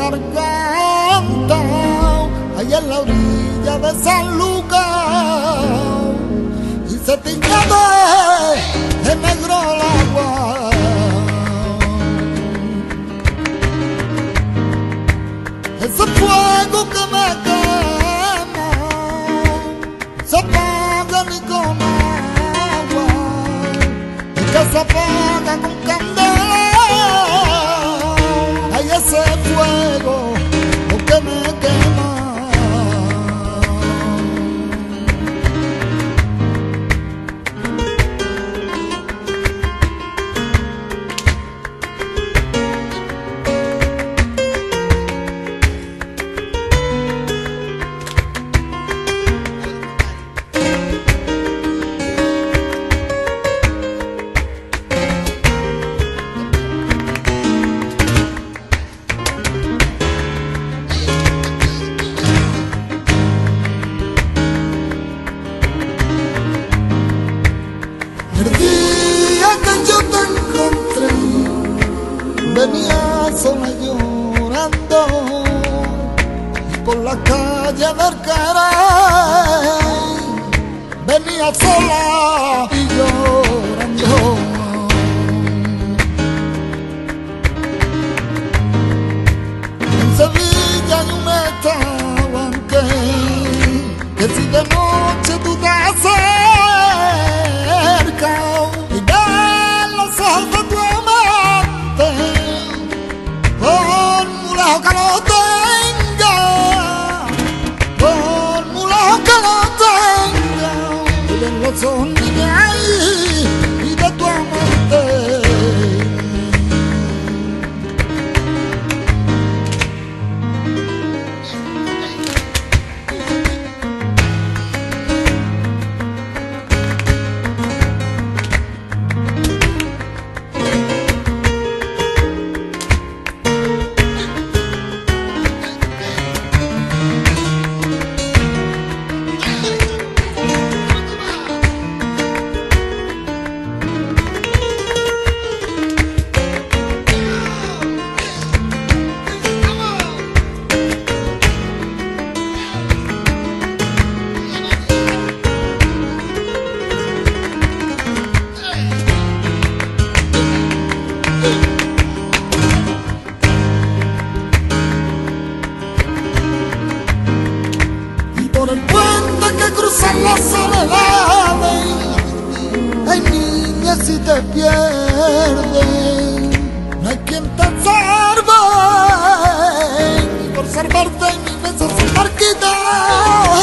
garganta, allá en la orilla de San Lucas, y se tiña de negro el agua. Ese fuego que me quema se apaga ni con agua, y que se apaga con candela. Hay ese fuego lo que me quema. Venía sola llorando por la calle del Caray, venía sola y llorando. En Sevilla hay un restaurante que si de noche tú te acercas y ves los ojos de tu amante, por muy lejos que lo tenga, por muy lejos que lo tenga, y ven los ojos de ahí y de tu amante. Por el puente que cruzan las soledades, hay niñas si te pierden, no hay quien te salve, y por salvarte mi mesa se marquita.